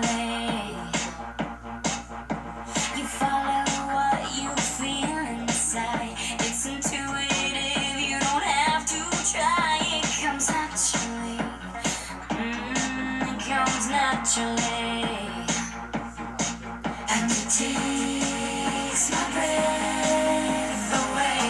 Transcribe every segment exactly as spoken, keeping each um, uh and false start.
naturally. You follow what you feel inside. It's intuitive, you don't have to try. It comes naturally. Mm, it comes naturally. And it takes my breath away.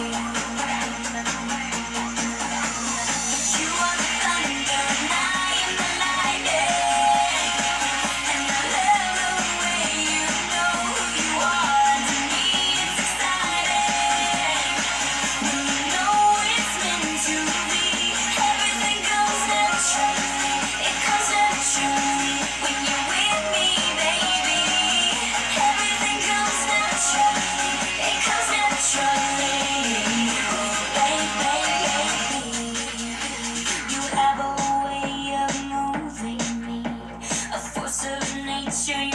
You are the thunder, and I am the lightning. And I love the way you know who you are. To me it's exciting. When you know it's meant to be, everything comes naturally. It comes naturally when you're with me, baby. Everything comes naturally. It comes naturally. Baby, you have a way of moving me, a force of nature.